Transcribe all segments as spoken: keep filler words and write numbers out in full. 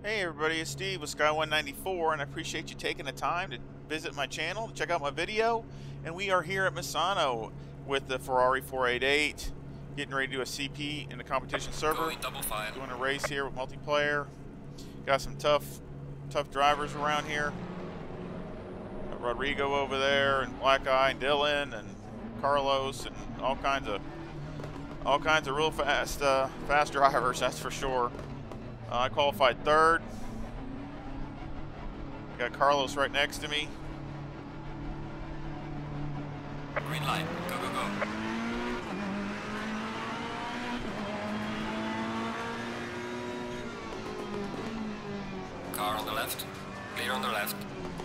Hey everybody, it's Steve with Sky one ninety-four, and I appreciate you taking the time to visit my channel, check out my video. And we are here at Misano with the Ferrari four eighty-eight, getting ready to do a C P in the competition server. Going double file. Doing a race here with multiplayer. Got some tough, tough drivers around here. Got Rodrigo over there, and Black Eye, and Dylan, and Carlos, and all kinds of, all kinds of real fast, uh, fast drivers. That's for sure. Uh, I qualified third. Got Carlos right next to me. Green light. Go, go, go. Car on the left. Clear on the left.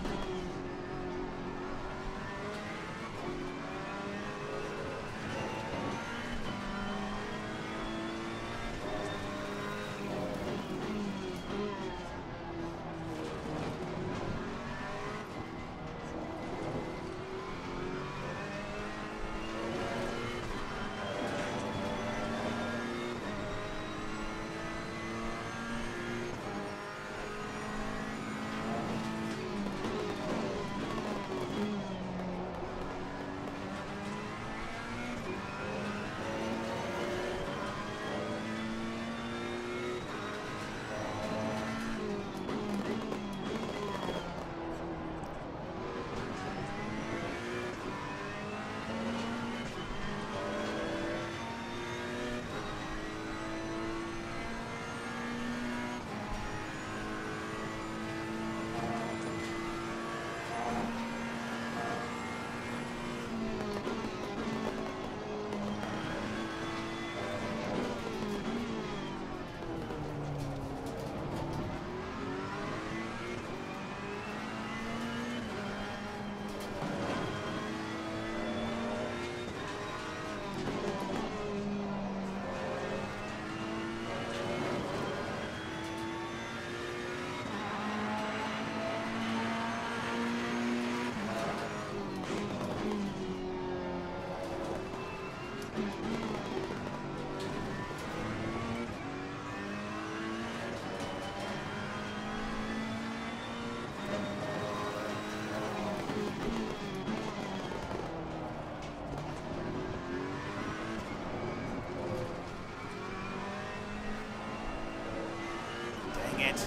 It.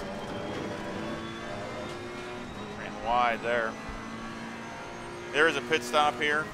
Ran wide there. There is a pit stop here.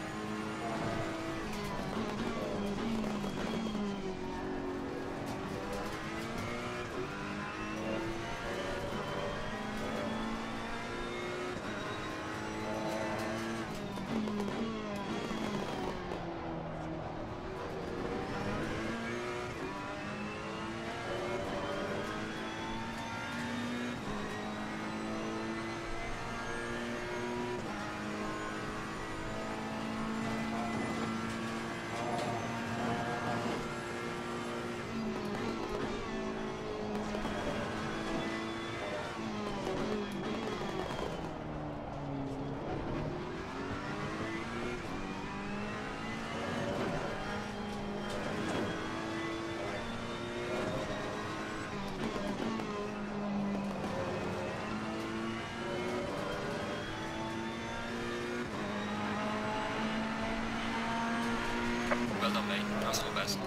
Well done, mate. That's all the best.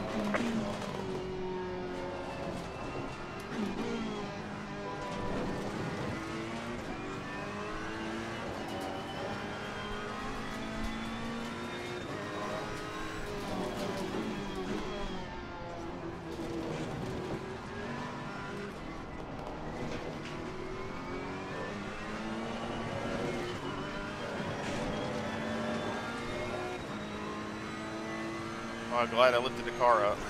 Oh, I'm glad I lifted the car up.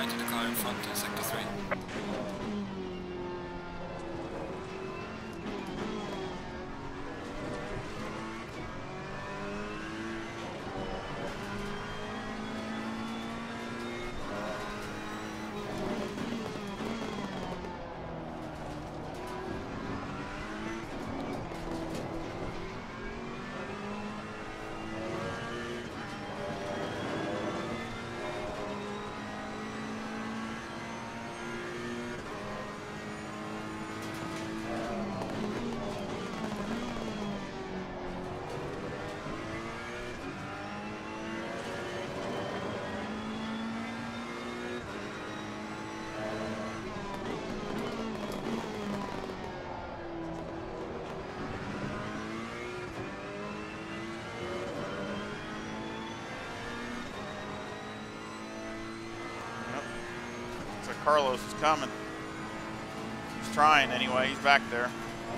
ninety the car in front in sector three. Carlos is coming. He's trying anyway. He's back there.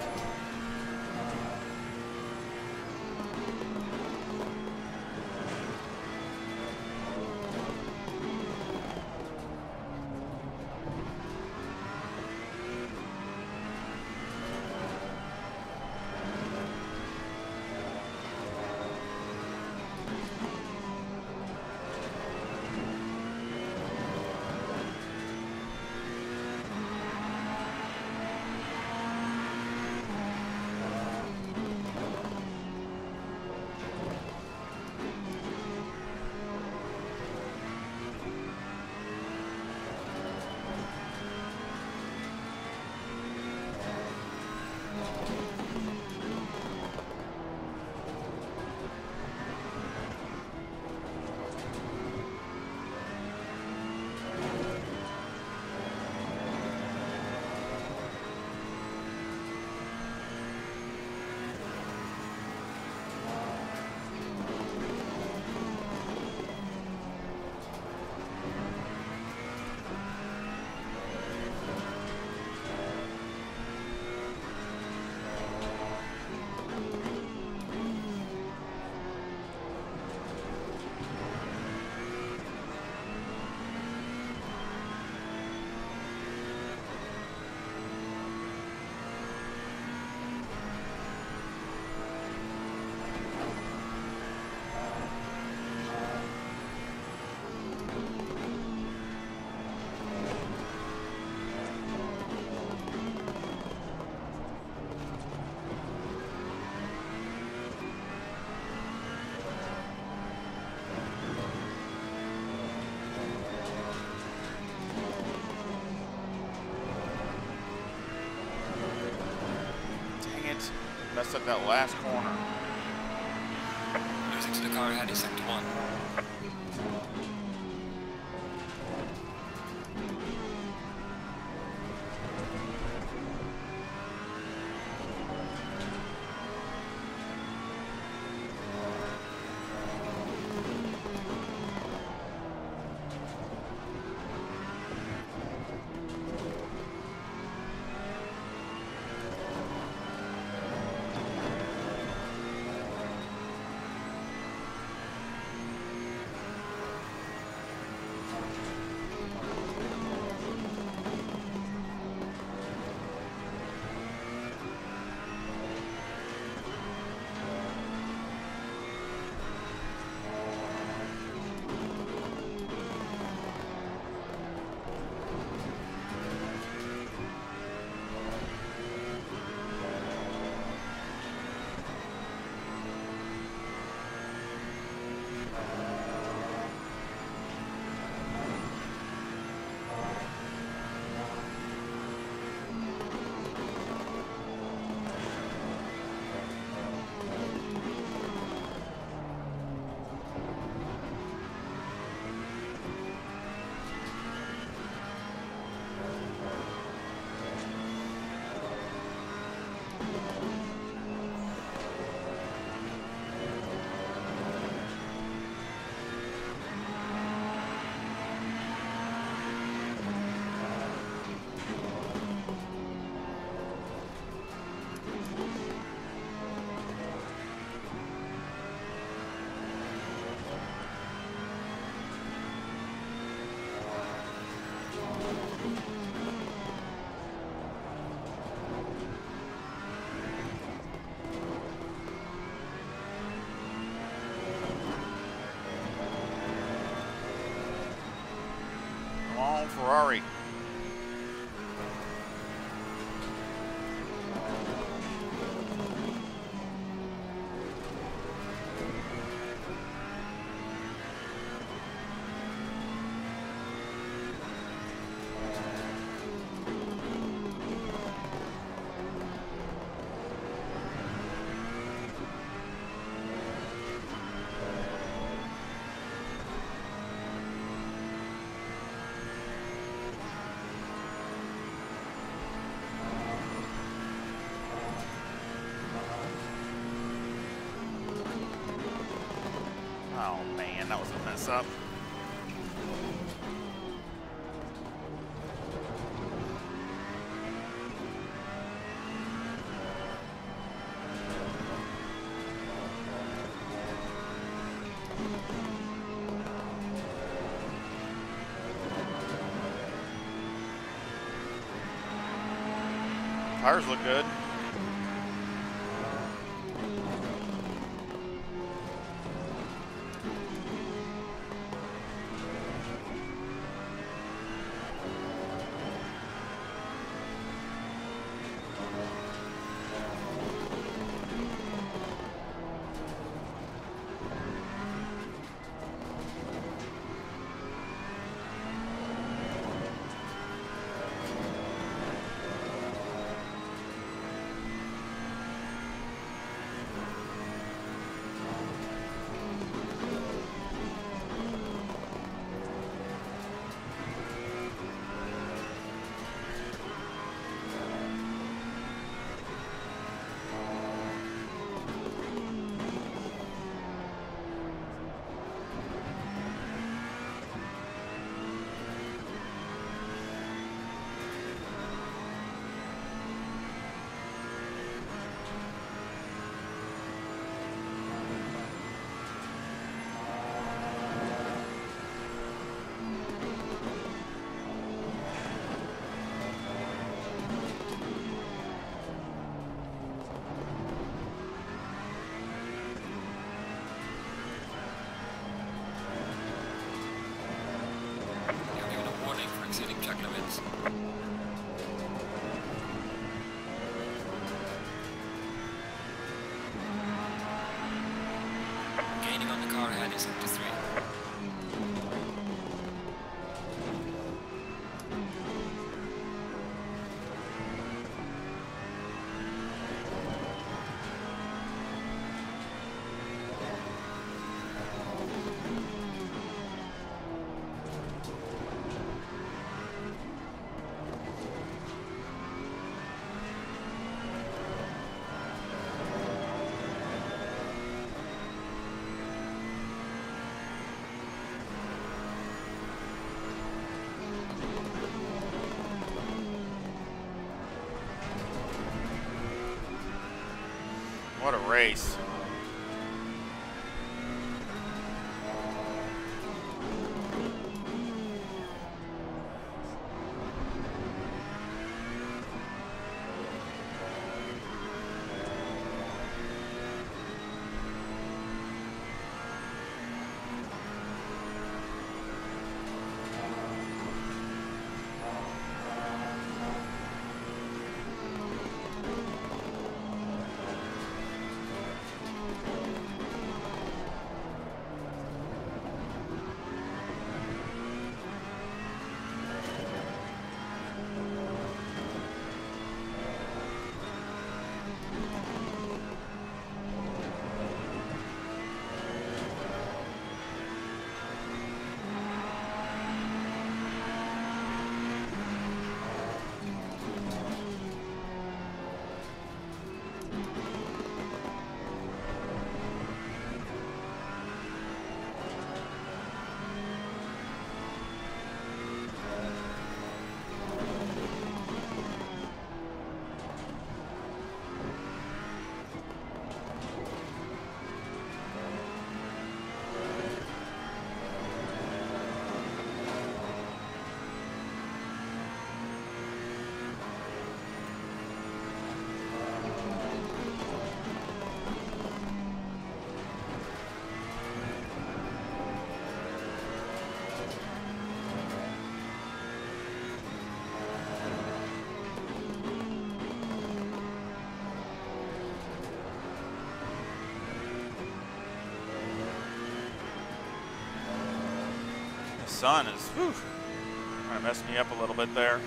Messed up that last corner. Losing to the car ahead in sector one. Come on, Ferrari. Oh man, that was a mess up. Tires look good. Gaining on the car ahead is G T three. What a race. The sun is whew, trying to mess me up a little bit there.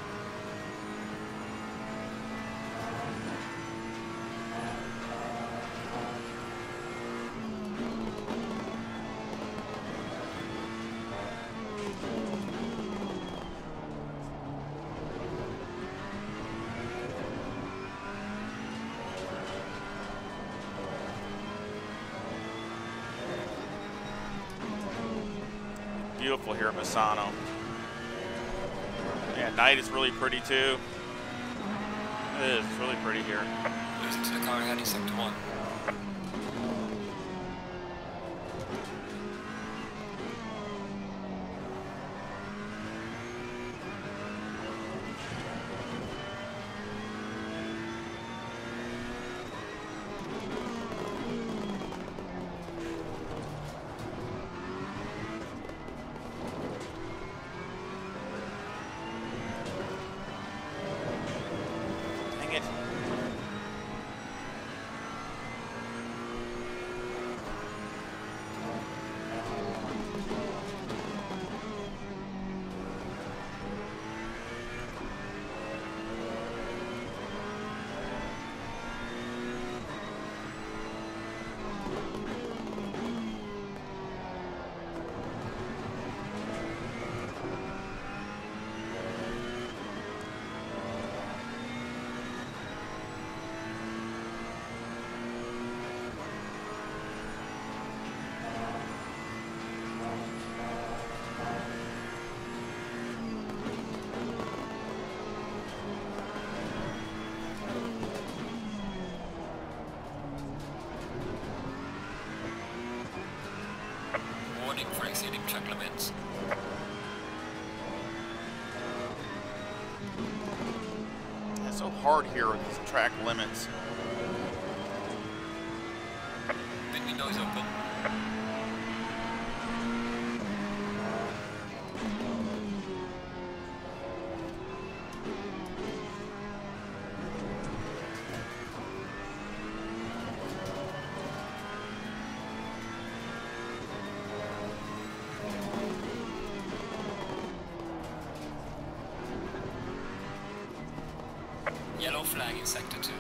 Beautiful here at Misano. Yeah, night is really pretty too. It is, it's really pretty here. Losing to the car ahead in sector one. For exceeding track limits. It's so hard here with these track limits. Pit window is open. Yellow flag in sector two.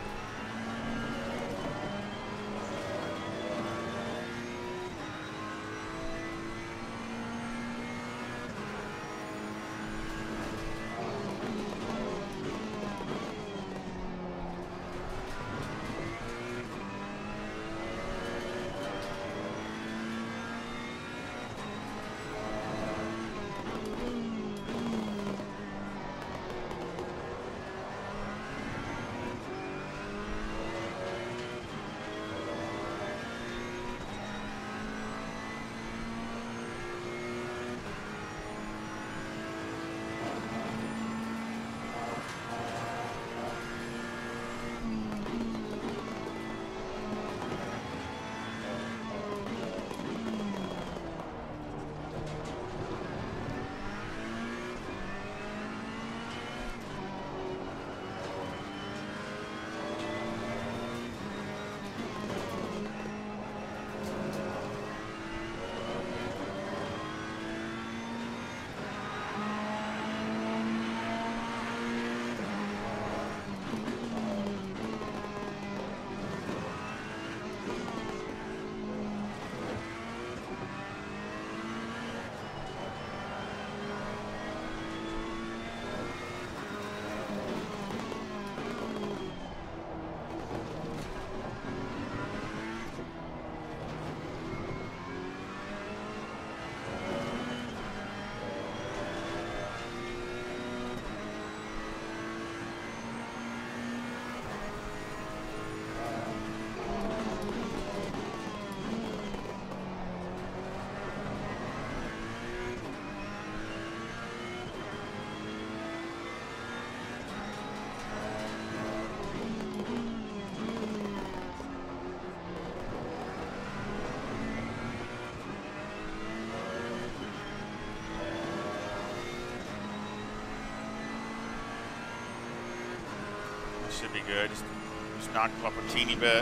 Should be good. Just, just knock them up a teeny bit.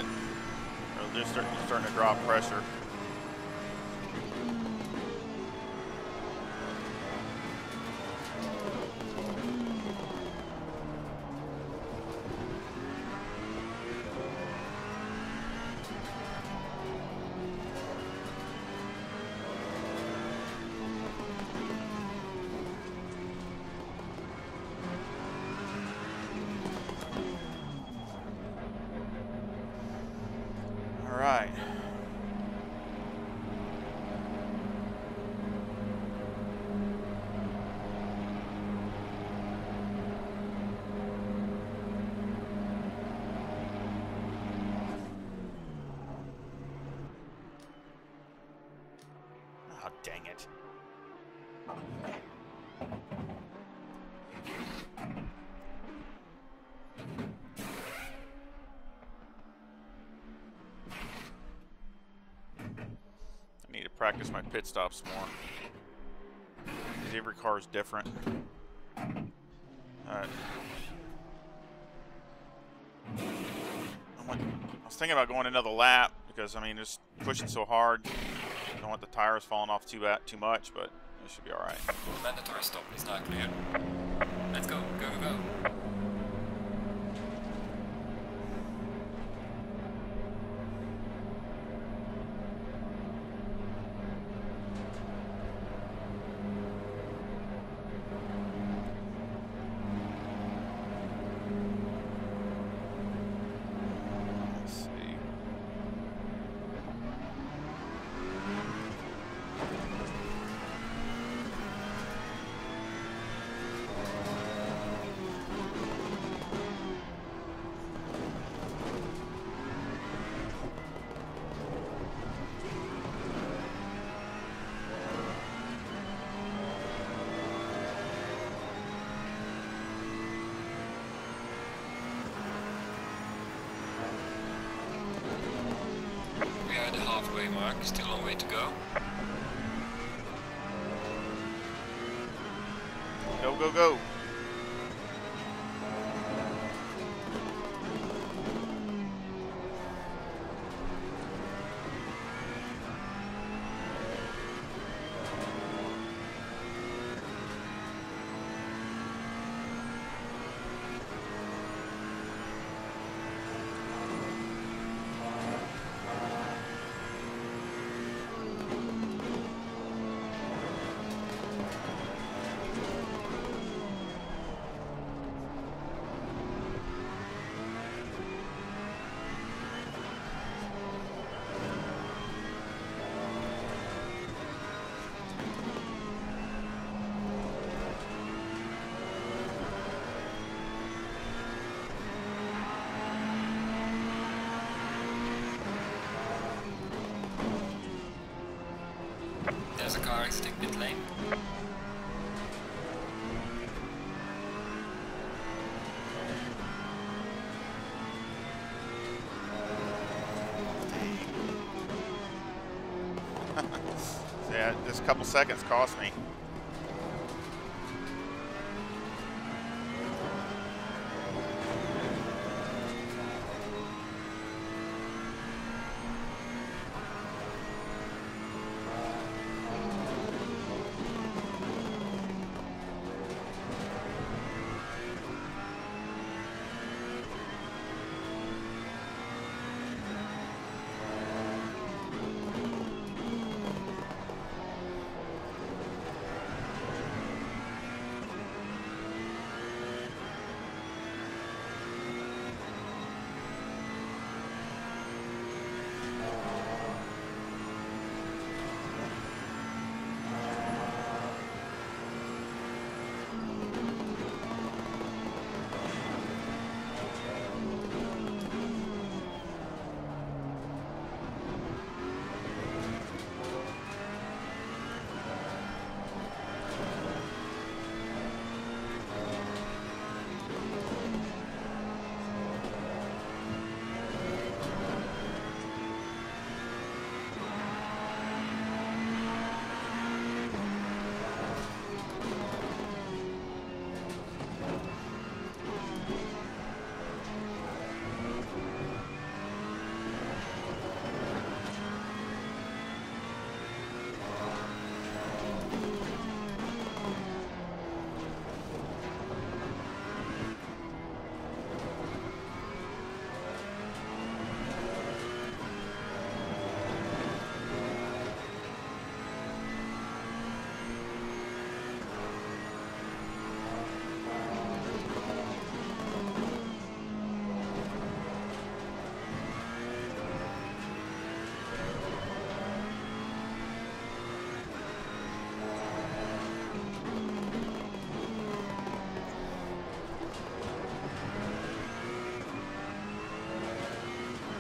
Or they're start, starting to drop pressure. right. I need to practice my pit stops more. Because every car is different. Alright. I was thinking about going another lap because, I mean, just pushing so hard. I don't want the tires falling off too bad, too much, but it should be alright. Mandatory stop is now clear. Let's go, go, go, go. Halfway mark, still a long way to go. Go, go, go. There's a car exiting pit lane. Yeah, just a couple seconds cost me.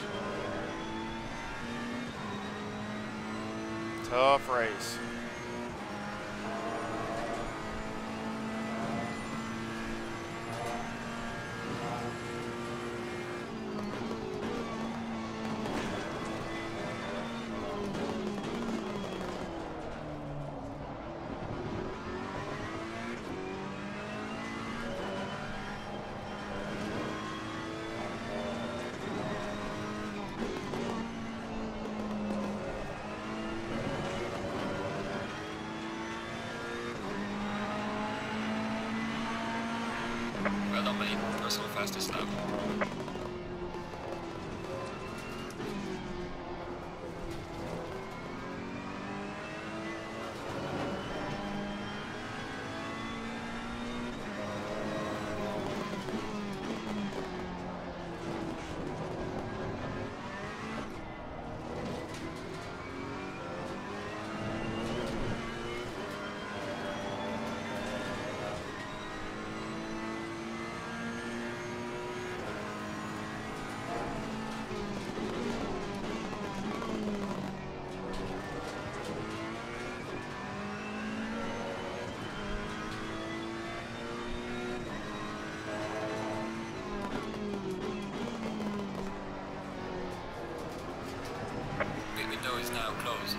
Tough race. personal fastest lap. Is now closed.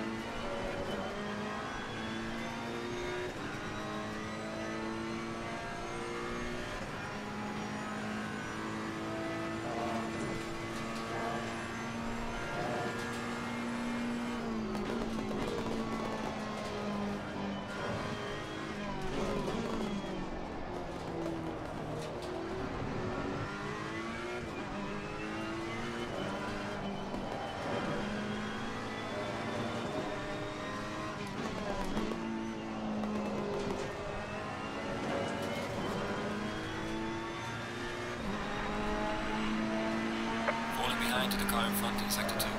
To the car in front in sector two.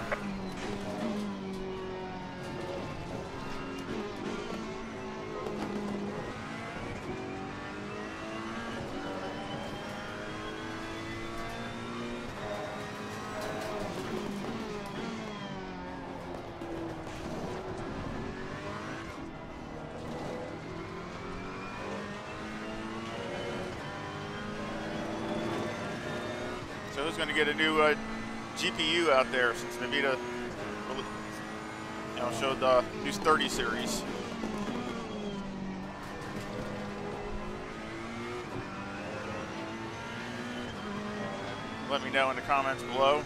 So who's going to get a new uh, G P U out there since Nvidia, you know, showed the new thirty series? Let me know in the comments below.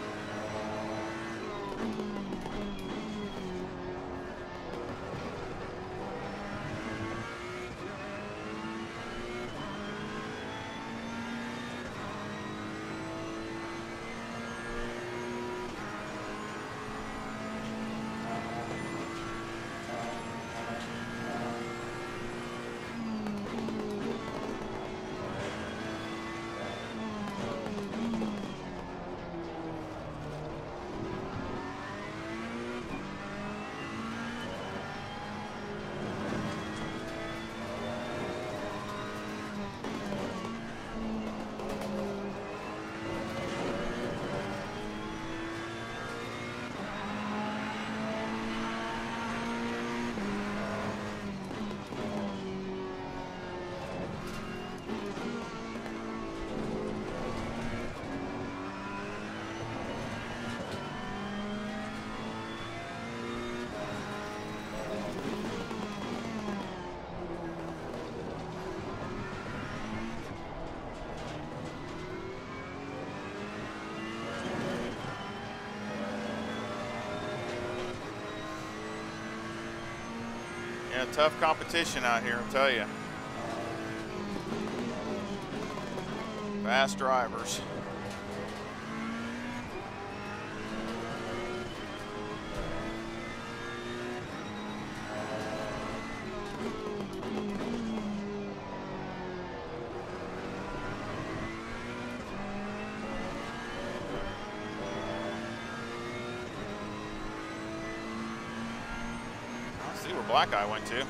Yeah, tough competition out here, I'll tell you. Fast drivers. See where Black Eye went to.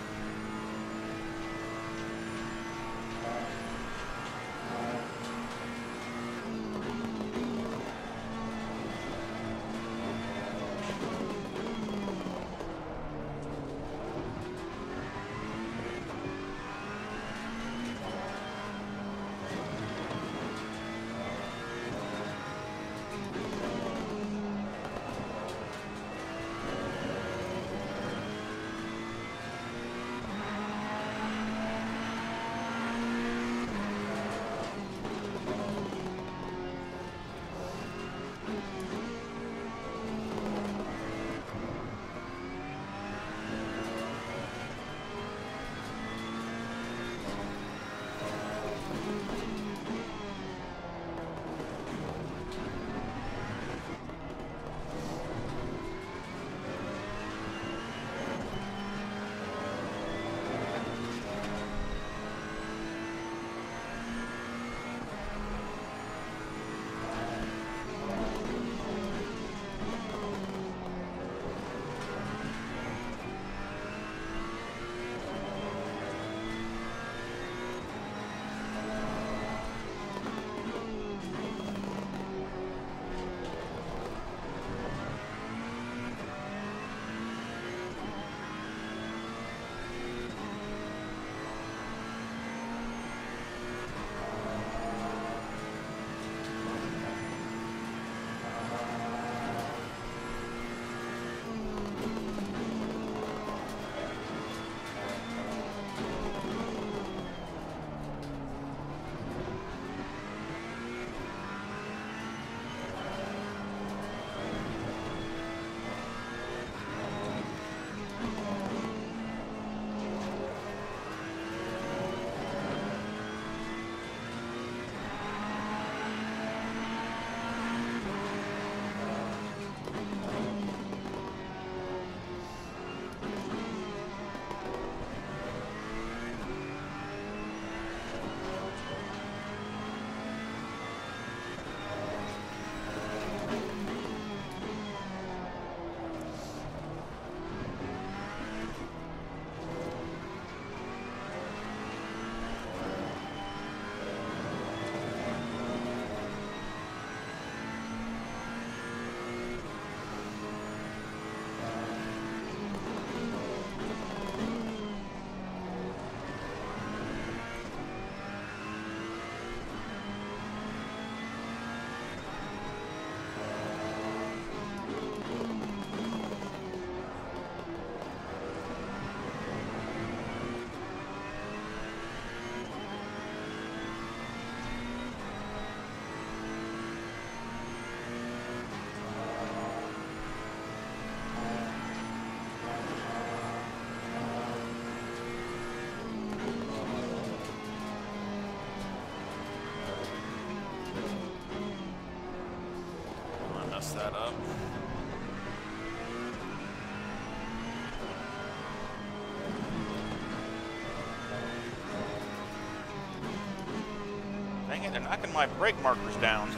it, they're knocking my brake markers down.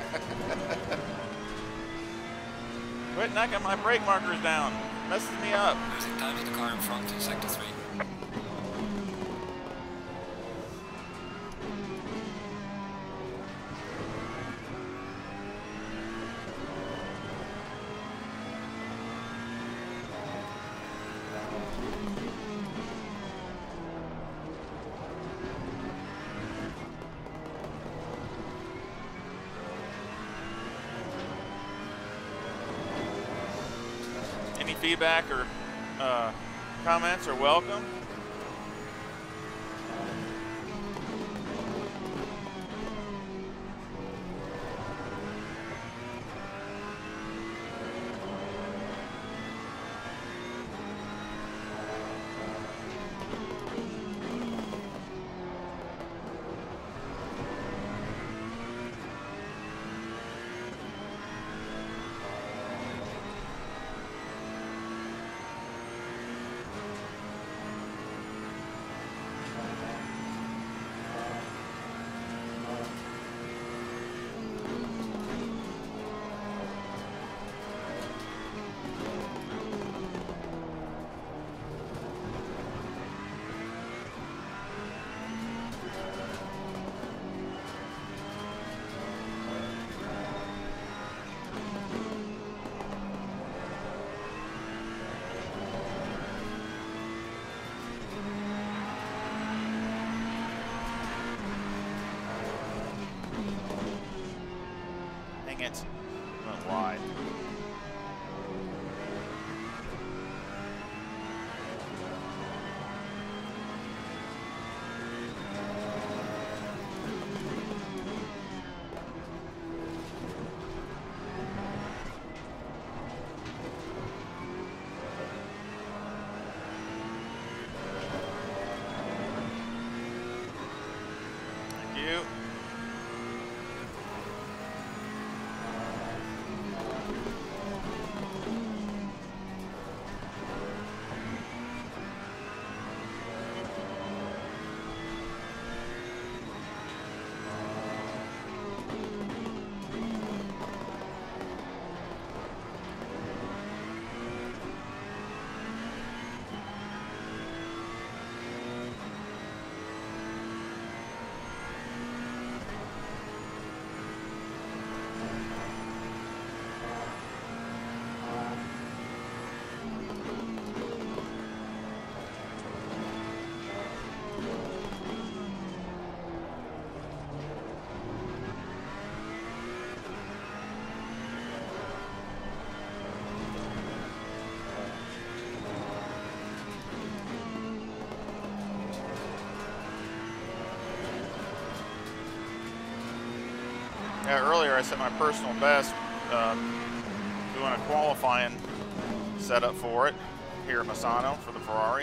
Quit knocking my brake markers down. Messes me up. Losing time to the car in front, sector three. Any feedback or uh, comments are welcome. It went wide. Thank you. Yeah, earlier I set my personal best uh, doing a qualifying setup for it here at Misano for the Ferrari.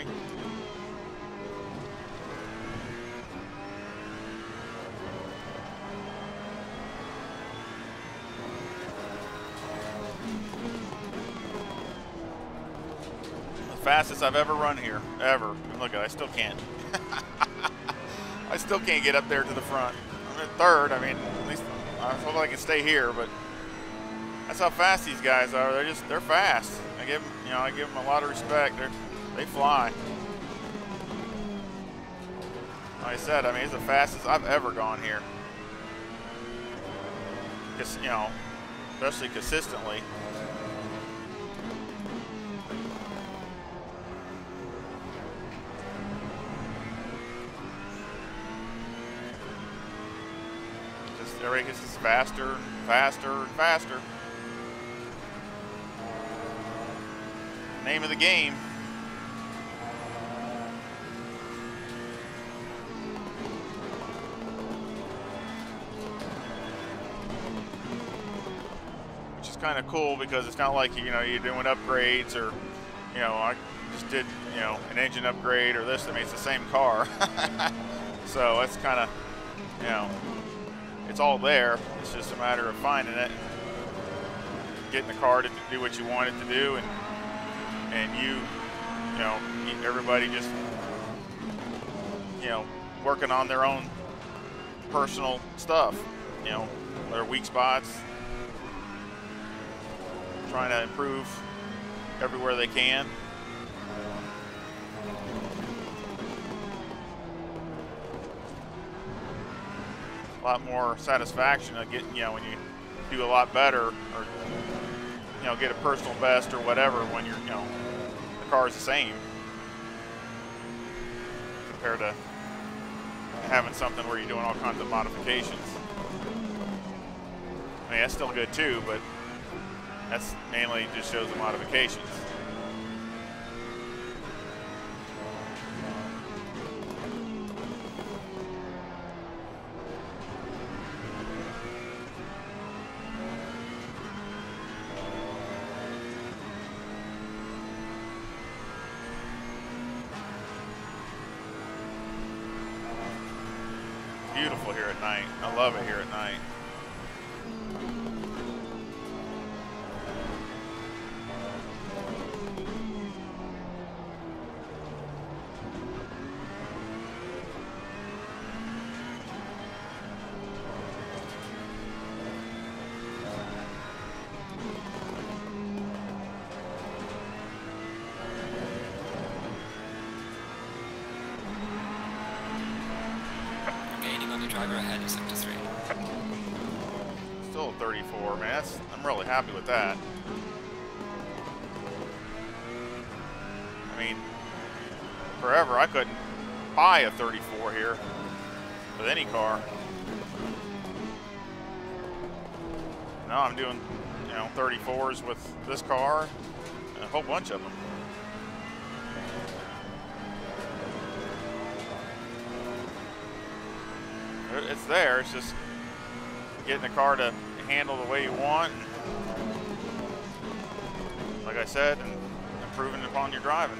The fastest I've ever run here, ever. And look at it, I still can't. I still can't get up there to the front. I'm in third, I mean, at least I hope I can stay here, but that's how fast these guys are. They're just, they're fast. I give them, you know, I give them a lot of respect. They're, they fly. Like I said, I mean, it's the fastest I've ever gone here. Just, you know, especially consistently. Everybody gets just faster and faster and faster. Name of the game. Which is kind of cool because it's not like, you know, you're doing upgrades or, you know, I just did, you know, an engine upgrade or this. I mean, it's the same car. So that's kind of, you know, it's all there. It's just a matter of finding it, getting the car to do what you want it to do, and and you, you know, everybody just, you know, working on their own personal stuff, you know, their weak spots, trying to improve everywhere they can. A lot more satisfaction of getting, you know, when you do a lot better, or, you know, get a personal best or whatever when you're, you know, the car is the same compared to having something where you're doing all kinds of modifications. I mean, that's still good too, but that's mainly just shows the modifications. Beautiful here at night. I love it here at night. Driver ahead is up to three. Still a thirty-four, man. That's, I'm really happy with that. I mean, forever I couldn't buy a thirty-four here with any car. Now I'm doing, you know, thirty-fours with this car and a whole bunch of them. It's there. It's just getting the car to handle the way you want. Like I said, and improving upon your driving.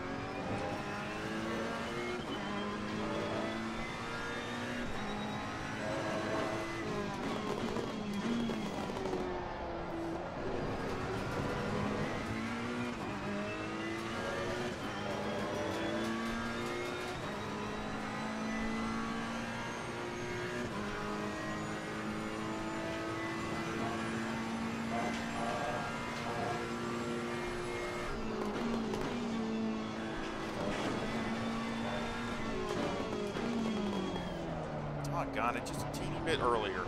Got it just a teeny bit earlier.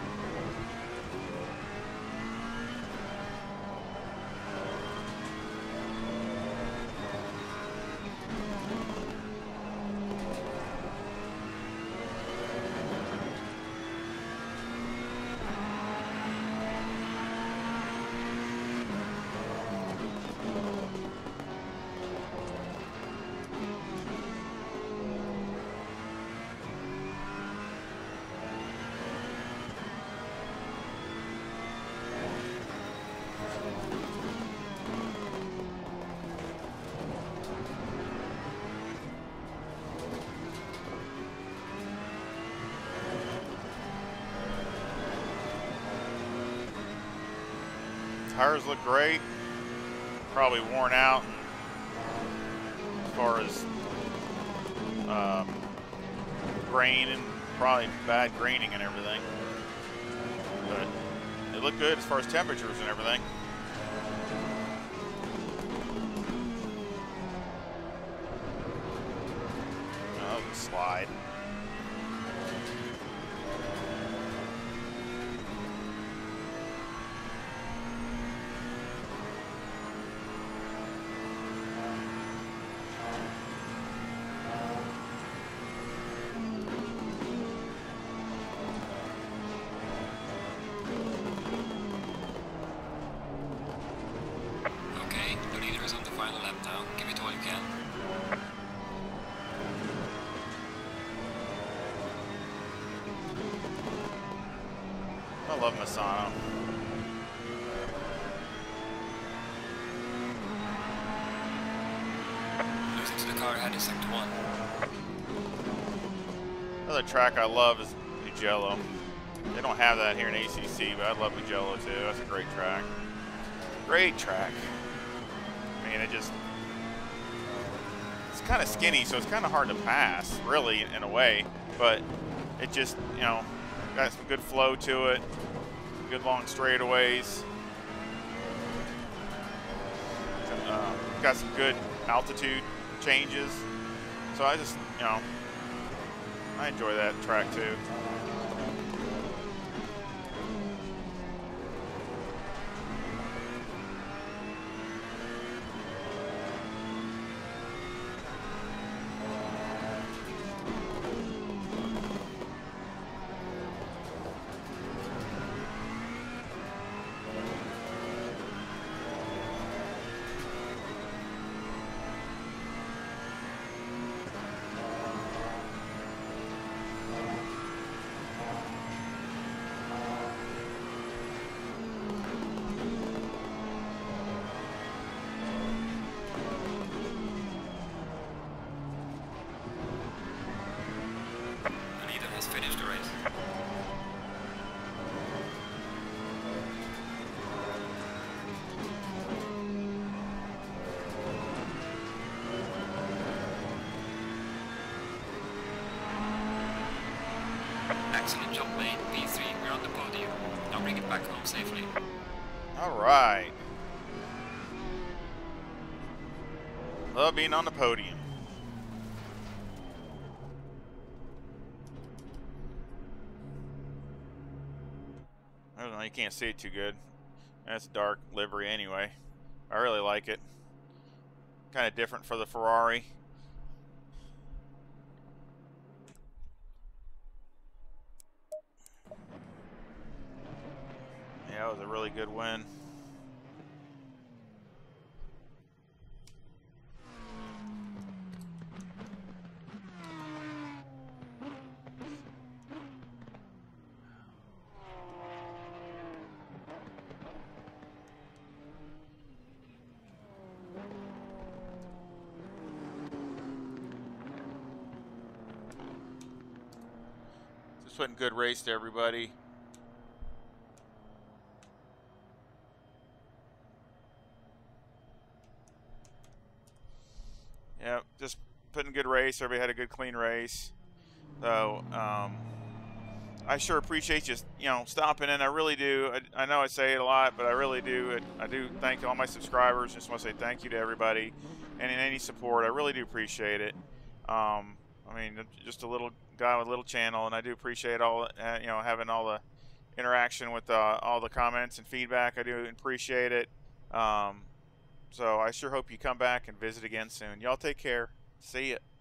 Tires look great. Probably worn out as far as um, grain and probably bad graining and everything. But they look good as far as temperatures and everything. Oh, the slide. I love Misano. Losing to the car ahead is sector one. Another track I love is Mugello. They don't have that here in A C C, but I love Mugello too. That's a great track. Great track. I mean, it just, it's kind of skinny, so it's kind of hard to pass, really, in a way. But it just, you know, got some good flow to it, good long straightaways. Uh, got some good altitude changes. So I just, you know, I enjoy that track too. Finish the race. Excellent job, mate. P three, we're on the podium. Now bring it back home safely. All right. Love being on the podium. I don't know, you can't see it too good. That's dark livery anyway. I really like it. Kind of different for the Ferrari. Yeah, it was a really good win. Just putting good race to everybody. Yeah, just putting good race. Everybody had a good, clean race. So, um, I sure appreciate you, you know, stopping in. I really do. I, I know I say it a lot, but I really do. I, I do thank all my subscribers. Just want to say thank you to everybody, and in any support, I really do appreciate it. Um, I mean, just a little guy with a little channel, and I do appreciate all, uh, you know, having all the interaction with uh, all the comments and feedback. I do appreciate it. Um, so I sure hope you come back and visit again soon. Y'all take care. See ya.